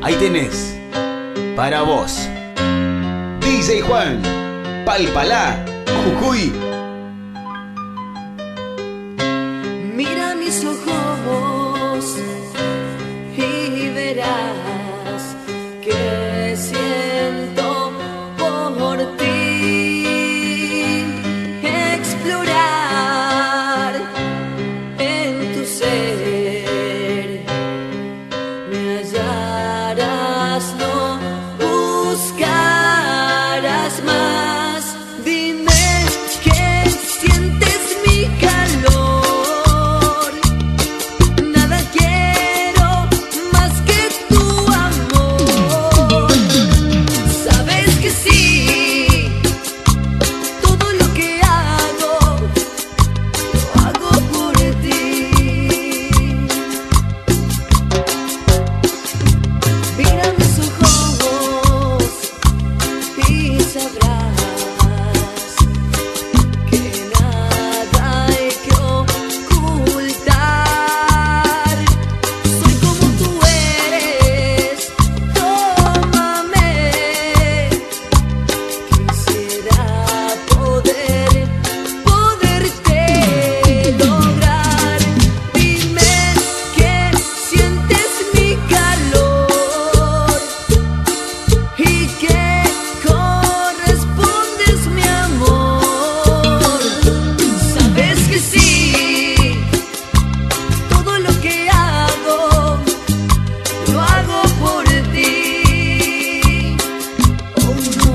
Ahí tenés, para vos, DJ Juan, Palpalá, Jujuy. Mira mis ojos y verás que siento por ti. Explorar en tu ser, me hallarás, no buscarás más. Dime que sientes mi calor. Nada quiero más que tu amor. Sabes que sí, todo lo que hago, lo hago por ti. Mira mis ojos y sabrás que nada hay que ocultar. Soy como tú eres, tómame. Quisiera poderte lograr. Dime que sientes mi calor y que correspondes mi amor. Sabes que sí, todo lo que hago, lo hago por ti. Oh no,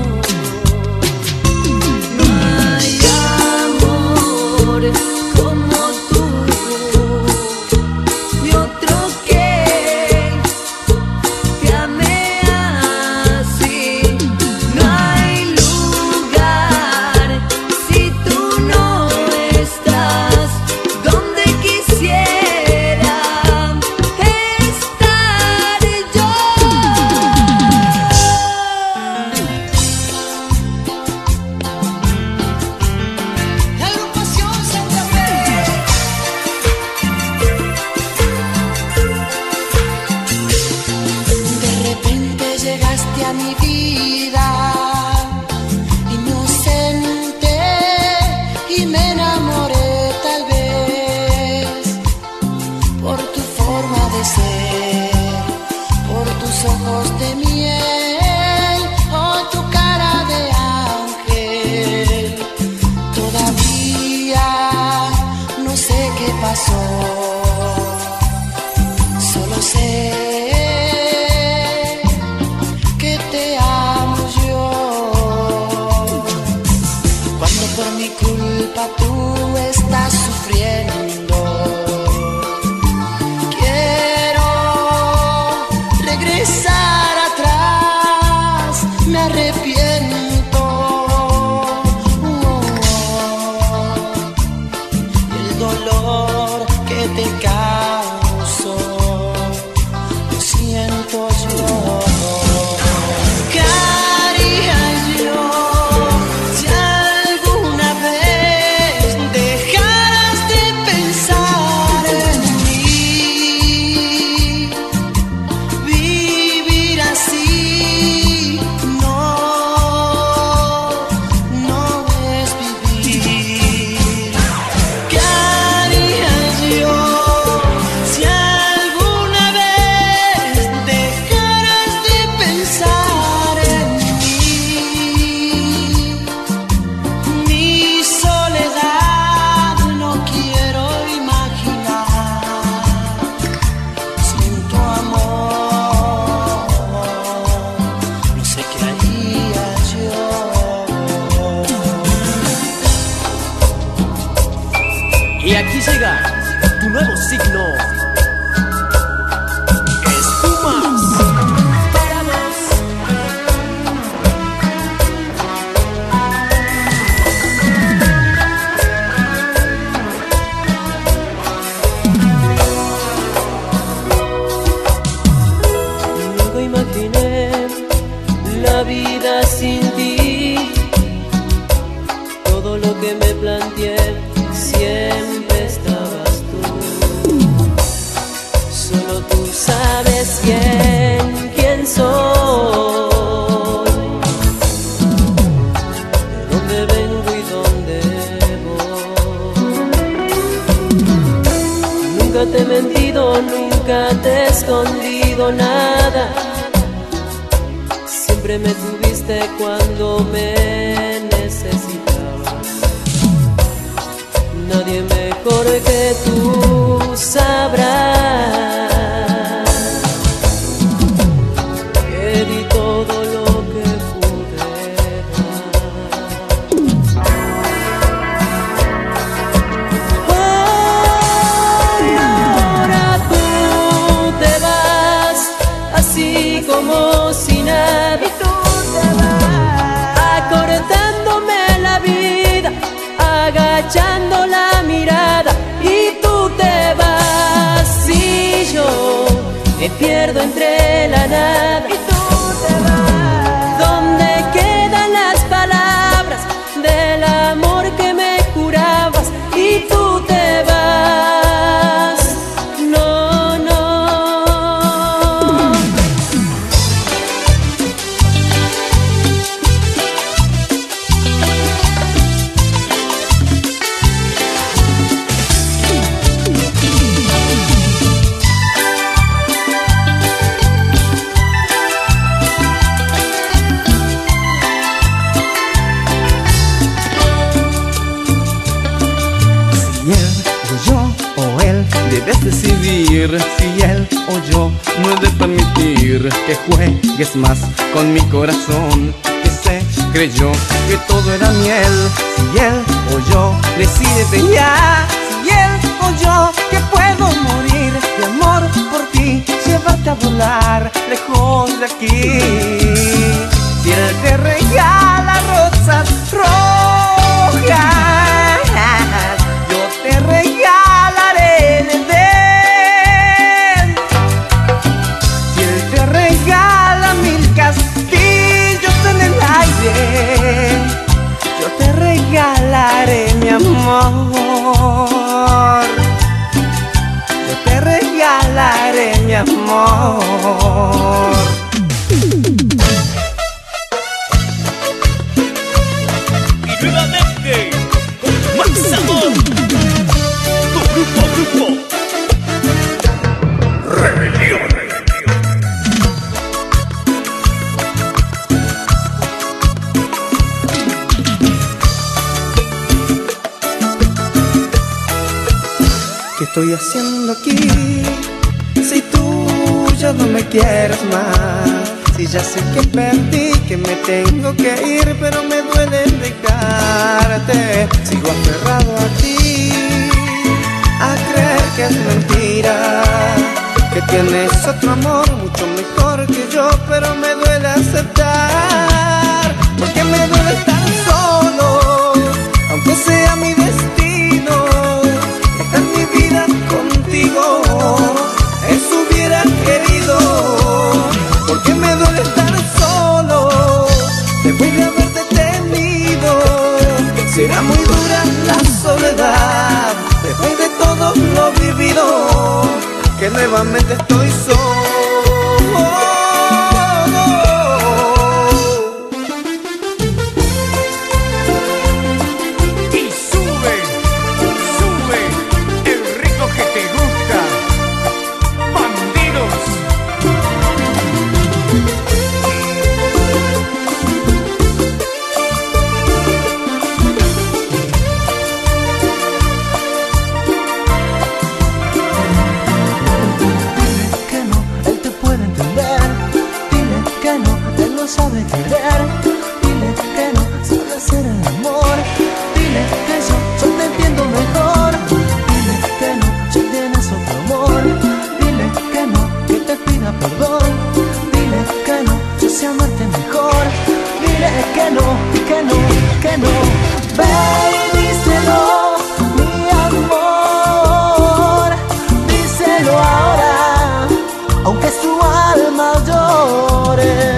no hay amor como tú, ni otro que te ame así. No hay lugar si tú no estás donde quisiera estar yo. La agrupación Santa Fe. De repente llegaste a mi vida, inocente, y me enamoré tal vez por tu forma de ser, por tus ojos de miel o tu cara de ángel. Todavía no sé qué pasó, solo sé que te amo yo. Cuando por mi culpa tú estás sufriendo, quiero regresar atrás, me arrepiento. El dolor que te causó, lo siento yo. ¿Qué haría yo si alguna vez dejaras de pensar en mí? Vivir así no es vivir. ¿Qué haría yo si alguna vez dejaras de pensar en mí? Mi soledad no quiero imaginar sin tu amor. No sé qué haría yo. Y aquí llega tu nuevo signo. Espumas para vos. Nunca imaginé la vida sin ti. Todo lo que me planteé siempre estabas tú. Solo tú sabes bien quién Nunca te he mentido, nunca te he escondido nada. Siempre me tuviste cuando me necesitabas. Nadie mejor que tú sabrá que di todo lo que pude dar. Ahora tú te vas así como si nada. Y tú te vas acortándome la vida, agachando la mirada, y tú te vas y yo me pierdo entre la nada. Y tú te vas. ¿Dónde quedan las palabras del amor que me jurabas? Y tú te vas. No, no. Debes decidir si él o yo. No he de permitir que juegues más con mi corazón, que se creyó que todo era miel. Si él o yo, decídete ya. Si él o yo, que puedo morir de amor por ti, llévate a volar lejos de aquí. Si él te regala rosas rojas, yo te regalaré el Edén. Si él te regala 1000 castillos en el aire, yo te regalaré mi amor. Yo te regalaré mi amor. Y nuevamente, con más sabor, tu grupo Rebelión. ¿Qué estoy haciendo aquí? Si tú ya no me quieres más, si ya sé que perdí, que me tengo que ir, pero me duele dejarte. Sigo aferrado a ti, a creer que es mentira, que tienes otro amor mucho mejor que yo, pero me duele aceptar, porque me duele estar solo, aunque sea mi destino. Esta es mi vida contigo, eso hubiera querido, porque me duele estar solo, después de haberte tenido. Será muy dura la soledad, después de todo lo vivido, que nuevamente estoy solo. Y sube, sube el ritmo que te gusta, bandidos. Sabe querer, dile que no sabe hacer el amor, dile que yo te entiendo mejor, dile que no, si tienes otro amor, dile que no, que te pida perdón, dile que no, yo sé amarte mejor, dile que no, que no, que no, ve y díselo, mi amor, díselo ahora, aunque su alma llore.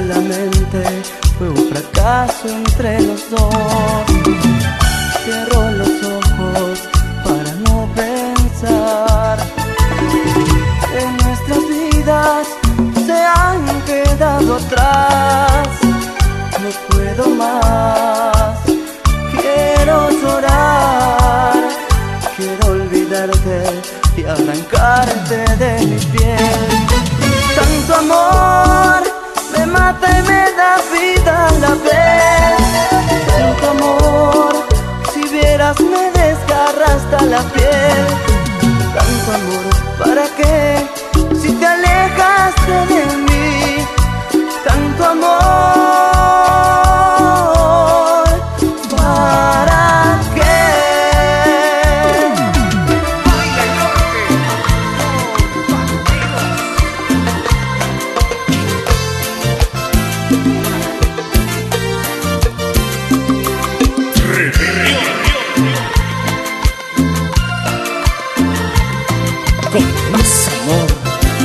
solamente fue un fracaso entre los dos. Cierro los ojos para no pensar en nuestras vidas se han quedado atrás. No puedo más, quiero llorar, quiero olvidarte y arrancarte de mi piel. Tanto amor me mata y me da vida a la vez. Tanto amor, si vieras me desgarra hasta la piel. Tanto amor, ¿para qué? Si te alejaste de mí. Tanto amor, ¿para qué? Baila el norte. Con más amor.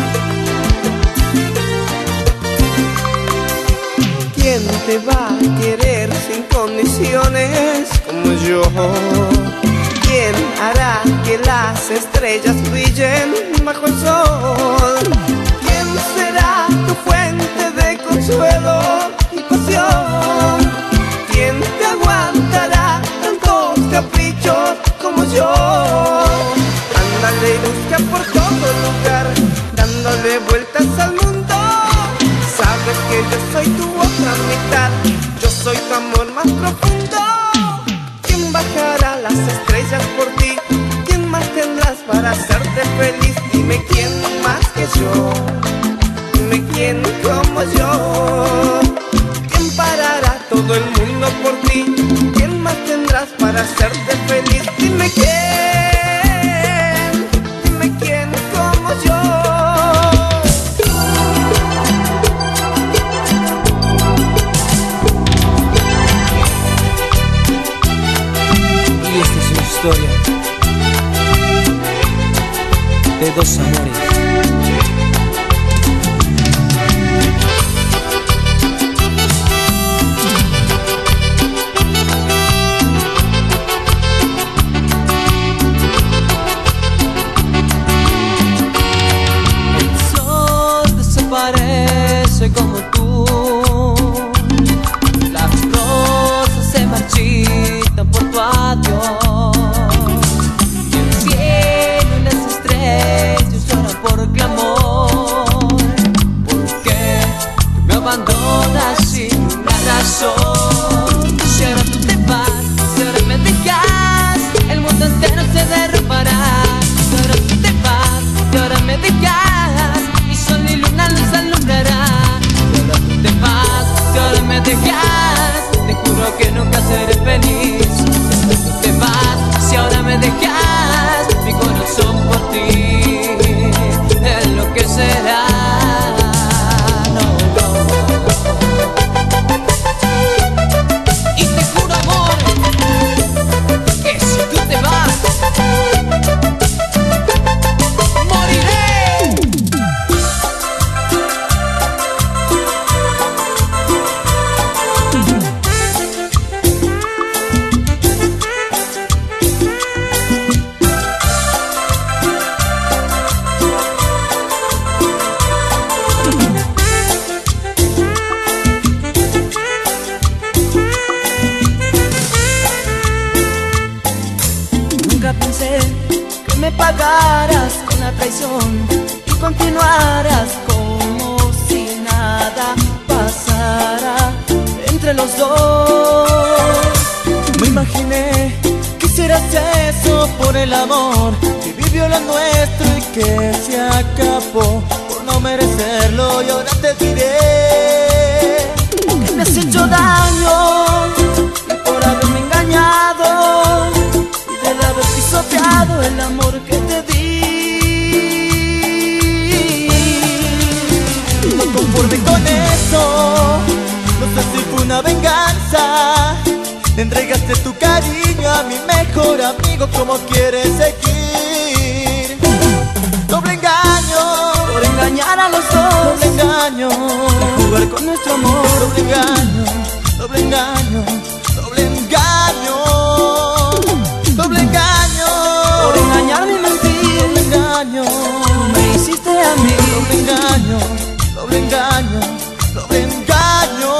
¿Quién te va a querer sin condiciones como yo? ¿Quién hará que las estrellas brillen bajo el sol? ¿Quién será tu fuente de consuelo y pasión? ¿Quién te aguantará tantos caprichos como yo? Ándale y busca por todo lugar, dándole vueltas al mundo. Sabes que yo soy tu otra mitad, yo soy tu amor más profundo. ¿Quién bajará las estrellas por ti? ¿Quién más tendrás para hacerte feliz? Dime quién más que yo, dime quién como yo. ¿Quién parará todo el mundo por ti? ¿Quién más tendrás para hacerte feliz? Dime quién como yo. Y esta es una historia de dos amores. El sol desaparece como tú, las rosas se marchitan por tu adiós, y el cielo y las estrellas lloran por clamor. ¿Por qué me abandonas sin una razón? Si ahora tú te vas, si ahora me dejas, el mundo entero se derrumbará. Si ahora tú te vas, si ahora me dejas, mi sol y luna los alumbrará. Si ahora tú te vas, si ahora me dejas, te juro que nunca seré feliz. Si ahora tú te vas, si ahora me dejas, mi corazón por ti enloquecerá. No, no. Y te juro, amor, que si tú te vas, moriré. Nunca pensé que me pagaras con la traición y continuaras como si nada pasara entre los dos. Me imaginé que hicieras eso por el amor que vivió lo nuestro y que se acabó por no merecerlo, y ahora te diré que me has hecho daño y por haberme engañado y de haber pisoteado el amor que te di. No conforme con eso, no sé si fue una venganza, le entregaste tu cariño a mi mejor amigo. ¿Cómo quieres seguir? Doble engaño por engañar engañar a los dos. Doble engaño, de jugar con nuestro amor. Doble engaño, doble engaño, doble engaño, doble engaño. Por engañarme y mentir, doble engaño, tú me hiciste a mí. doble engaño, doble engaño, doble engaño.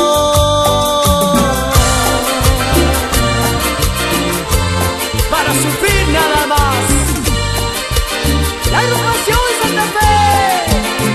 Para sufrir nada más. La agrupación Santa Fe.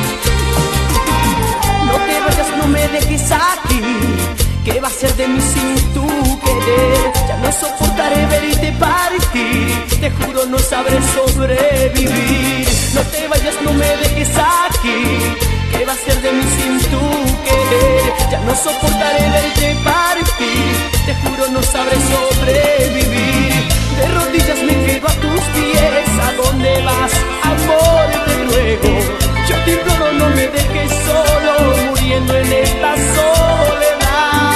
No te vayas, no me dejes aquí. ¿Qué va a ser de mí sin tu querer? Ya no soportaré verte partir. Te juro no sabré sobrevivir. No te vayas, no me dejes aquí. ¿Qué va a ser de mí sin tu querer? Ya no soportaré verte partir. Te juro no sabré sobrevivir. De rodillas me quedo a tus pies. ¿A dónde vas, amor? Te ruego. Yo te imploro, no me dejes solo, muriendo en esta soledad.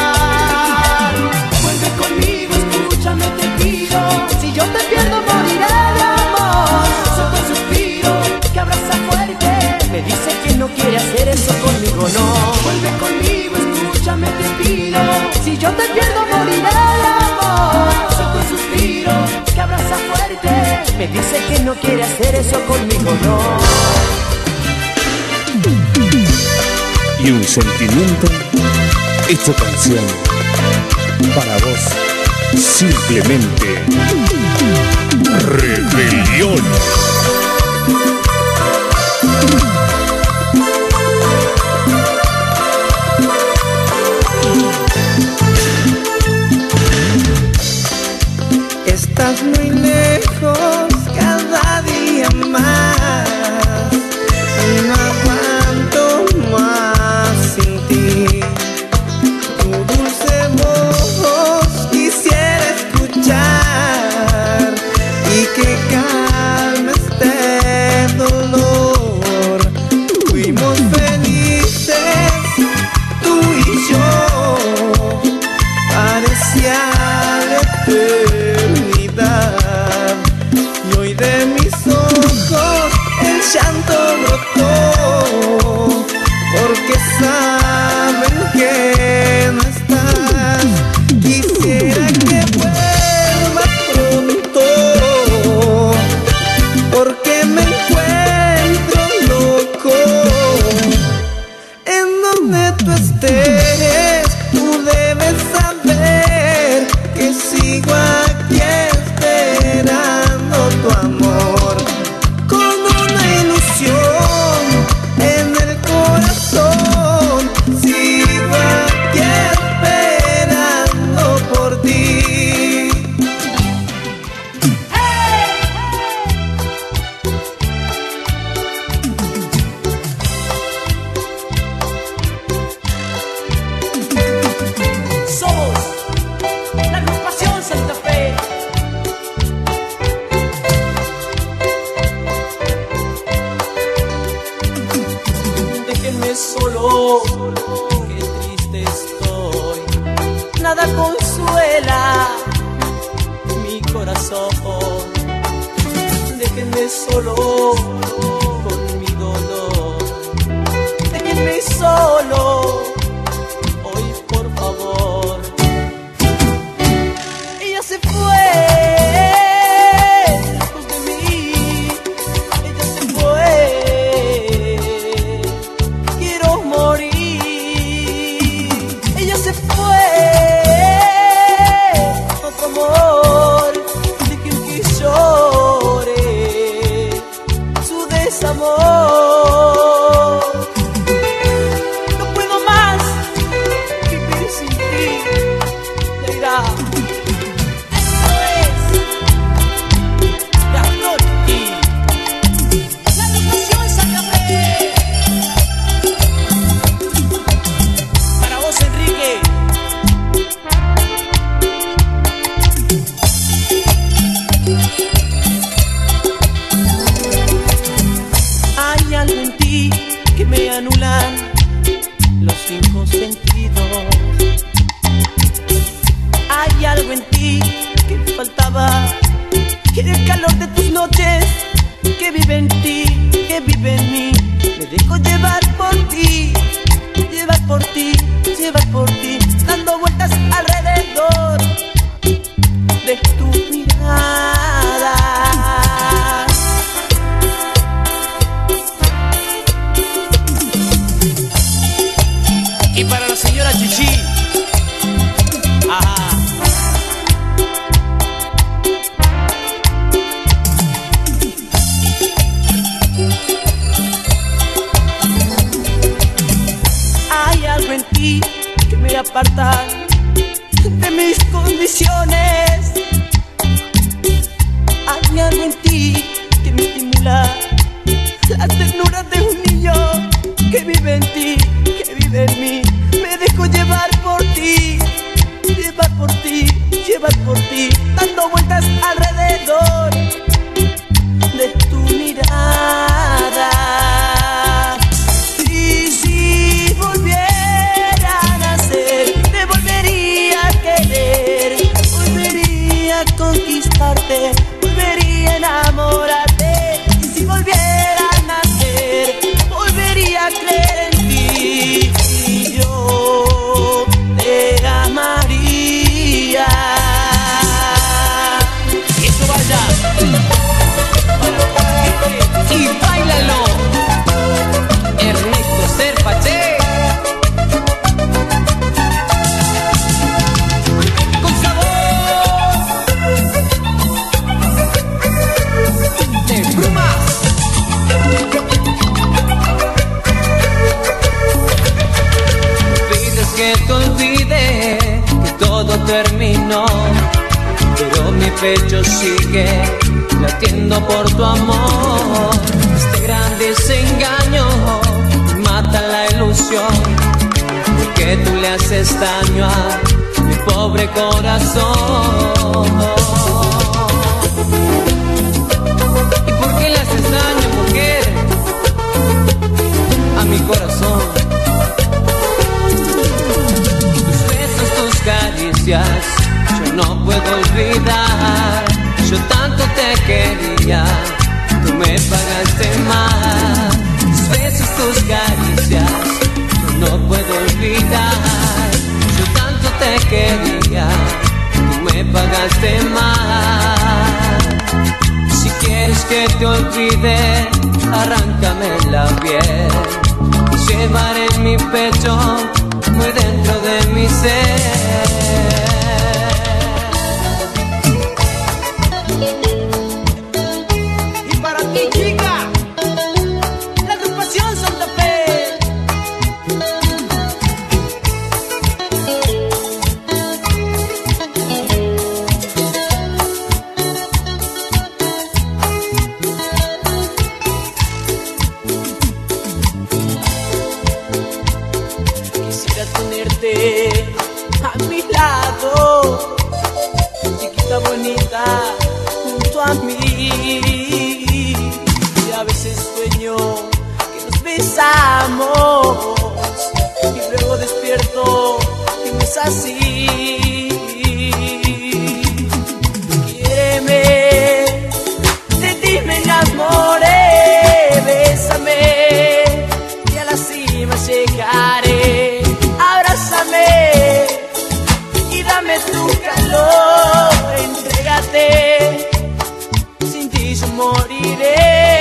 Vuelve conmigo, escúchame, te pido. Si yo te pierdo, moriré de amor. Solo un suspiro que abraza fuerte. Me dice que no quiere hacer eso conmigo, no. Vuelve conmigo, escúchame, te pido. Si yo te pierdo, moriré de amor. Solo un suspiro que abraza fuerte. Me dice que no quiere hacer eso conmigo, no. Y un sentimiento, esta canción para vos, simplemente Rebelión. Estás muy lejos cada día más y no aguanto más sin ti. Tu dulce voz quisiera escuchar y que calme este dolor. Fuimos felices, tú y yo, parecía la eternidad. Y hoy de mis ojos el llanto brotó, porque saben que no estás. Quisiera que vuelvas pronto, porque me encuentro loco. En donde tú estés, tú debes saber que sigo aquí esperando tu amor, con una ilusión en el corazón. Sigo aquí esperando por ti. Somos la agrupación Santa Fe. Déjenme solo, qué triste estoy. Nada consuela mi corazón. Déjenme solo con mi dolor. Déjenme solo hoy, por favor. Ella se fue lejos de mí. Ella se fue. Quiero morir. Ella se fue. Otro amor. Dejen que llore su desamor. No puedo más vivir sin ti, Leira. Eso es Carlotti. La agrupación Santa Fe. Para vos, Enrique. Hay algo en ti que me anulan los 5 sentidos. Hay algo en ti que faltaba, que era el calor de tus noches que vive en ti, que vive en mí. Me dejo llevar por ti, llevar por ti, llevar por ti, dando vueltas alrededor de tu mirada. Y para la señora Chichi, ajá. Hay algo en ti que me aparta de mis condiciones. Hay algo en ti que me estimula la ternura de un niño que vive en ti, que vive en mí. Me dejo llevar por ti, llevar por ti, llevar por ti, dando vueltas alrededor de tu mirada. Y si volviera a nacer, te volvería a querer, volvería a conquistarte, volvería a enamorarte. Y si volviera a nacer, volvería a creer en ti, y yo te amaría. Y eso vaya para la gente. Y báilalo, Ernesto Serpache. Con sabor de plumas. Pides que te olvide que todo terminó, pero mi pecho sigue latiendo por tu amor. Este gran desengaño mata la ilusión, porque tú le haces daño a mi pobre corazón. ¿Y por qué le haces daño, mujer, a mi corazón? Tus besos, tus caricias, yo no puedo olvidar. Yo tanto te quería, tú me pagaste mal. Tus besos, tus caricias, yo no puedo olvidar. Yo tanto te quería, tú me pagaste mal. Si quieres que te olvide, arráncame la piel. Llevaré en mi pecho, muy dentro de mi ser. Y para ti, chica, la agrupación Santa Fe. Quisiera tenerte a mi lado, chiquita bonita, junto a mí. Y a veces sueño que nos besamos, y luego despierto y no es así. Quiéreme, de ti me enamoré, bésame y a la cima llegaré. Abrázame y dame tu calor, entrégate, sin ti yo moriré.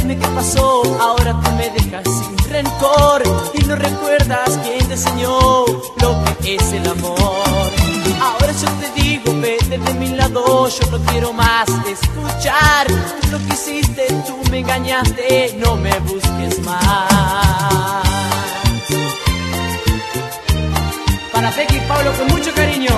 dime qué pasó. Ahora tú me dejas sin rencor y no recuerdas quién te enseñó lo que es el amor. Ahora yo te digo, vete de mi lado, yo no quiero más escuchar lo que hiciste, tú me engañaste, no me busques más. Para Pequi y Pablo con mucho cariño.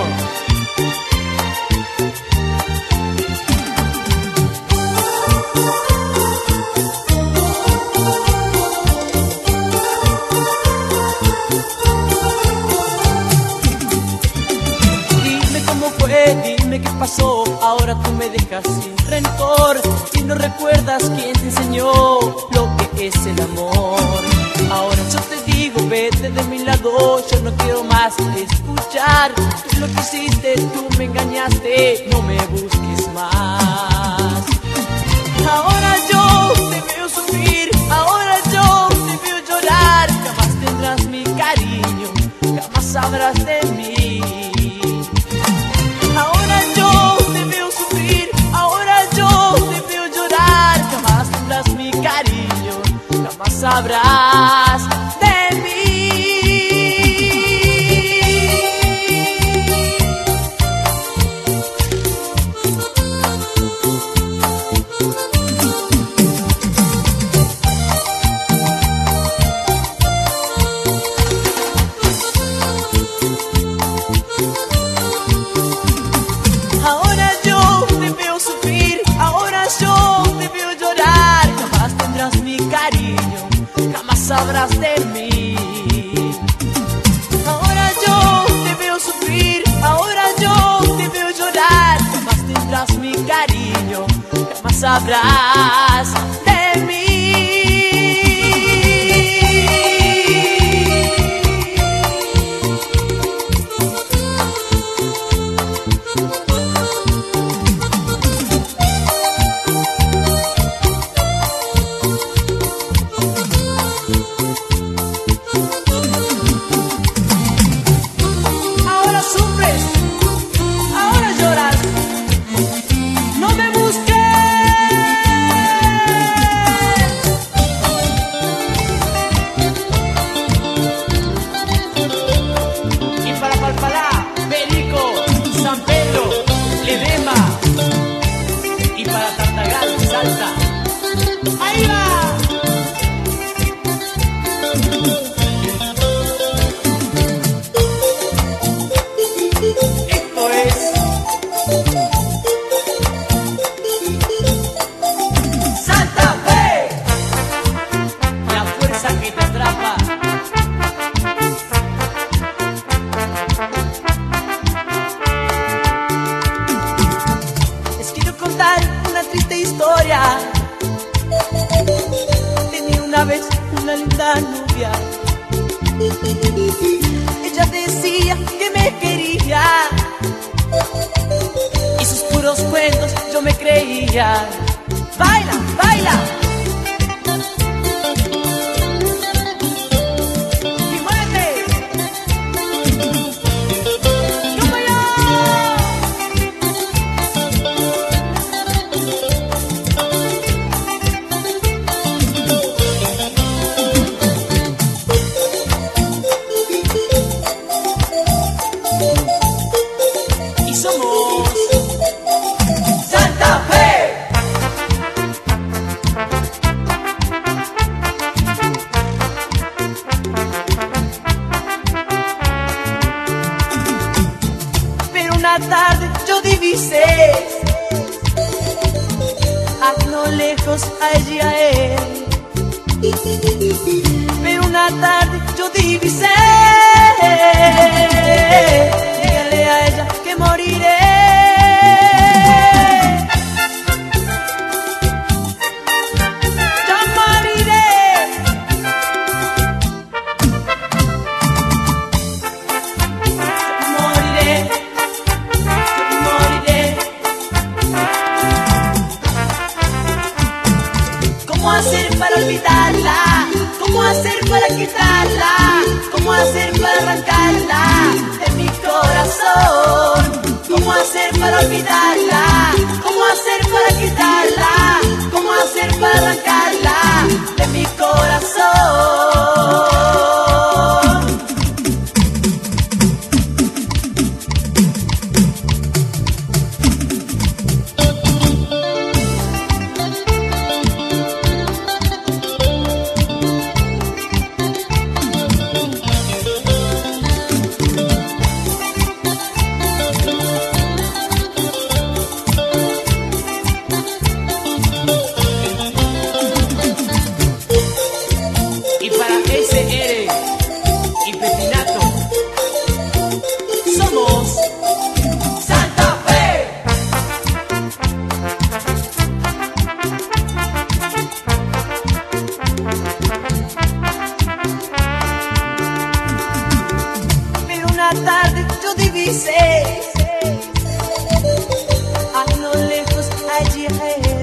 Dime qué pasó, ahora tú me dejas sin rencor y no recuerdas quién te enseñó lo que es el amor. Ahora yo te digo, vete de mi lado, yo no quiero más escuchar lo que hiciste, tú me engañaste, no me busques más. Ahora yo te veo sufrir, ahora yo te veo llorar, jamás tendrás mi cariño, jamás sabrás de mí. Ahora yo te veo sufrir, ahora yo te veo llorar, jamás tendrás mi cariño, jamás sabrás de mí. Ahora yo te veo sufrir, ahora yo te veo llorar, jamás tendrás mi cariño, jamás sabrás de mí. Ahora yo te veo sufrir, ahora yo te veo llorar, jamás tendrás mi cariño, jamás sabrás de mí. Ahora sufres, ahora lloras, no me busques. Y para Palpalá, Perico, San Pedro, Edema, y para Tartagal, Salta, ahí va. Esto es Santa Fe, la fuerza que te atrapa. Les quiero contar una triste historia. Tenía una vez una linda novia. Ella decía que me quería y sus puros cuentos yo me creía. ¡Baila, baila! ¡Y muévete! ¡Yo bailo! Y somos Santa Fe. Pero una tarde yo divisé a lo lejos allí a él. Pero una tarde yo divisé, dígale a ella que moriré. Ya moriré. Moriré, moriré. ¿Cómo hacer para olvidarla? ¿Cómo hacer para quitarla? ¿Cómo hacer para arrancarla de mi corazón? ¿Cómo hacer para olvidarla? ¿Cómo hacer para quitarla? ¿Cómo hacer para arrancarla divisé. A lo lejos allí a él,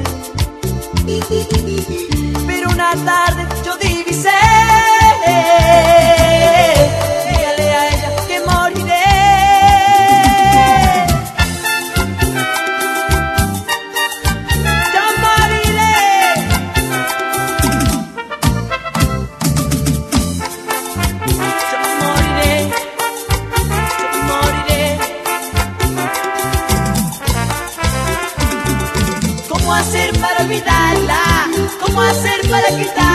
pero una tarde yo divisé. Dígale a ella que moriré. Yo moriré. Yo moriré. Yo moriré. ¿Cómo hacer para olvidarla? ¿Cómo hacer para quitarla?